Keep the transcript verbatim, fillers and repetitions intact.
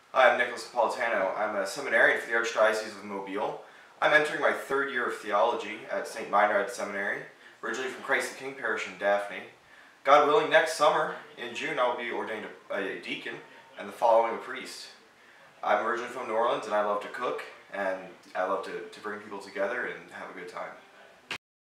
Hi, I'm Nicholas Napolitano. I'm a seminarian for the Archdiocese of Mobile. I'm entering my third year of theology at Saint Meinrad Seminary, originally from Christ the King Parish in Daphne. God willing, next summer, in June, I'll be ordained a, a deacon and the following a priest. I'm originally from New Orleans and I love to cook and I love to, to bring people together and have a good time.